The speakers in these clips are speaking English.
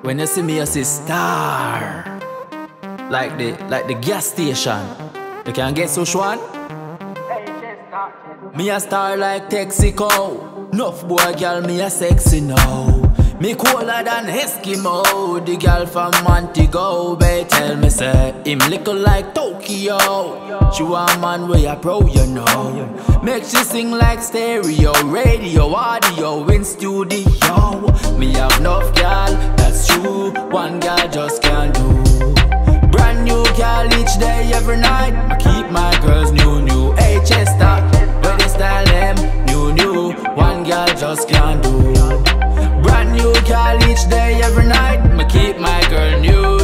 When you see me, you see star. Like the gas station. You can get such one? Me a star like Texaco. Nuff boy girl, me a sexy now. Me cooler than Eskimo. The girl from Montego Bay tell me say him little like Tokyo. She want man where you pro, you know. Make she sing like stereo, radio, audio in studio. Me have enough girl, that's true. One girl just can't do. Brand new girl each day, every night. I keep my girls new. Hey Chester, where they style them new. One girl just can't do. Brand new girl each day, every night. I keep my girl new.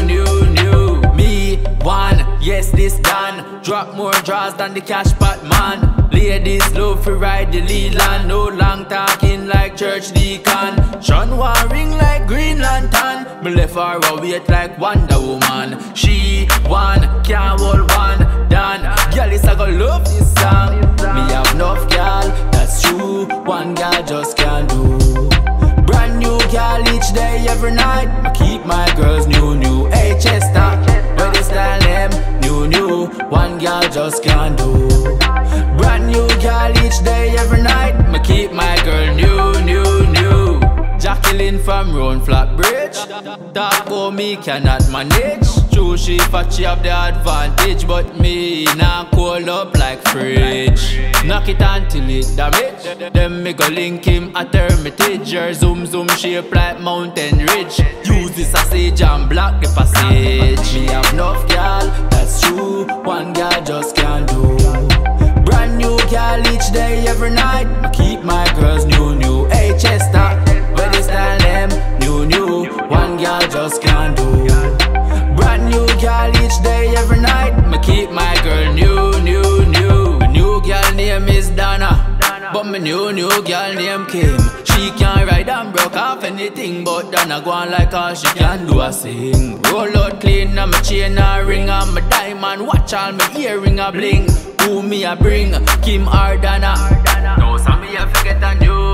Me one, yes this done. Drop more draws than the cash pot man. Ladies love to ride the Leland. No long talking like church deacon. Sean warring like Green Lantern. Me left her a wait like Wonder Woman. She one, can't hold one done. Girl is a go love this song. Me have enough girl, that's true. One girl just can't do. Brand new girl each day, every night. I keep my girls new. Hey Chester, where they style them new. One girl just can't do. Brand new girl each day, every night. I keep my girl new. Jacqueline from Round Flat Bridge. Talk about me cannot manage. True she fat, she have the advantage, but me nah cool up like fridge. Knock it until it damage. Then me go link him at Hermitage. Her zoom shape like mountain ridge. Use the sausage and block the passage. Me have enough girl, that's true. One girl just can't do. Brand new girl each day, every night. I keep my girls new. Hey Chester, where they style them new. One girl just can't do. Brand new girl each day, every night. I keep my girl new. My new girl name is Donna, but my new girl name Kim. She can't ride and broke off anything, but Donna go on like all she can do a sing. Roll out clean and my chain a ring and my diamond watch all my earring a bling. Who me a bring? Kim or Donna? No, so me a forget a new.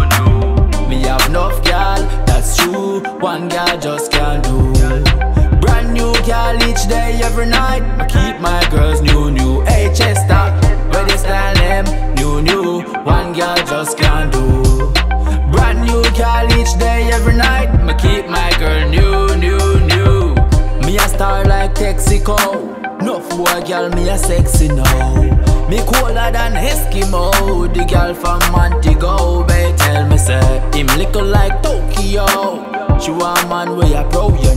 Me have enough girl, that's true. One girl just can't do. Brand new girl each day, every night. I keep my girls new. Hey Chester, where they style them new. One girl just can't do. Brand new girl each day, every night. I keep my girl new. Me a star like Texaco. Nuff boy girl, me a sexy now. Me cooler than Eskimo. The girl from Montego Bay tell me say him little like Tokyo. She want man where you pro,